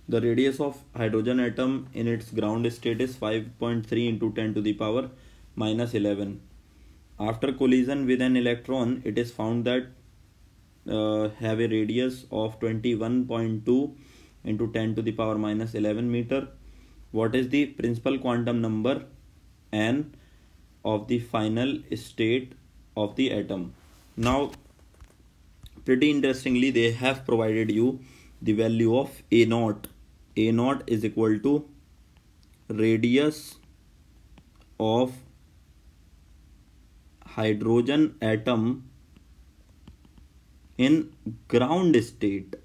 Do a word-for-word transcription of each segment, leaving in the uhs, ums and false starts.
The radius of hydrogen atom in its ground state is five point three into ten to the power minus eleven. After collision with an electron, it is found that uh, have a radius of twenty-one point two into ten to the power minus eleven meter. What is the principal quantum number n of the final state of the atom? Now, pretty interestingly, they have provided you the value of A naught. A naught is equal to radius of hydrogen atom in ground state,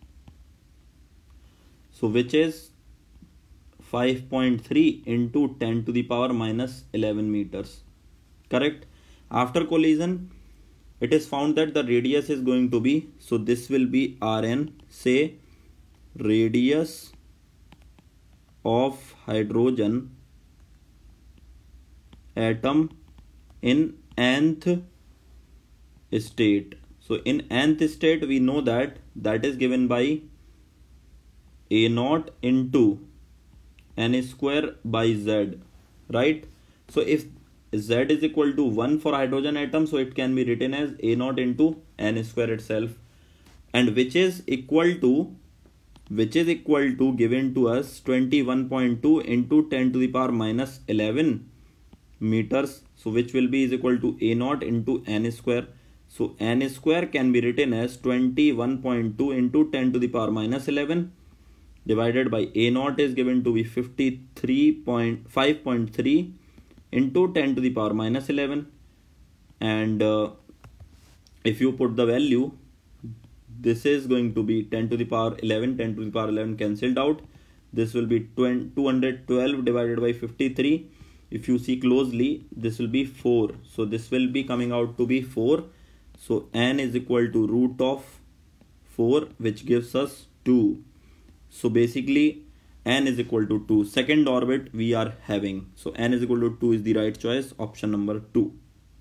so which is five point three into ten to the power minus eleven meters. Correct? After collision, it is found that the radius is going to be, so this will be Rn, say radius of hydrogen atom in nth state. So in nth state, we know that that is given by A naught into n square by z, right? So if z is equal to one for hydrogen atom, so it can be written as A naught into n square itself, and which is equal to which is equal to given to us twenty-one point two into ten to the power minus eleven meters, so which will be is equal to A naught into n square. So n square can be written as twenty-one point two into ten to the power minus eleven divided by A naught is given to be fifty-three point five point three into ten to the power minus eleven, and uh, if you put the value, this is going to be ten to the power eleven, ten to the power eleven cancelled out. This will be two hundred twelve divided by fifty-three. If you see closely, this will be four. So this will be coming out to be four. So n is equal to root of four, which gives us two. So basically n is equal to two. Second orbit we are having. So n is equal to two is the right choice. Option number two.